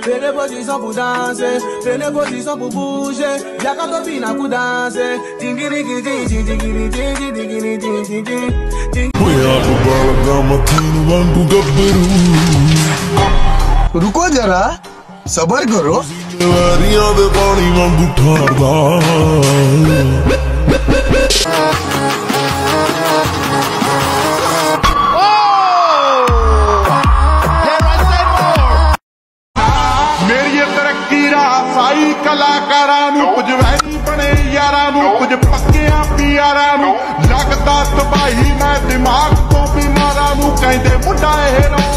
fais des positions pour danser, fais des positions pour bouger. Y'a qu'à topina pour danser. रुको जरा सबर करो ਸਾਈ ਕਲਾਕਾਰਾਂ ਨੂੰ ਕੁਝ ਵੈਰੀ ਬਣੇ ਯਾਰਾਂ ਨੂੰ ਕੁਝ ਪੱਕਿਆਂ ਪਿਆਰਾਂ ਨੂੰ ਲੱਗਦਾ ਤਬਾਹੀ ਮੈਂ ਦਿਮਾਗ ਤੋਂ ਬਿਮਾਰਾਂ ਨੂੰ ਕਹਿੰਦੇ ਮੁੰਡਾ ਇਹ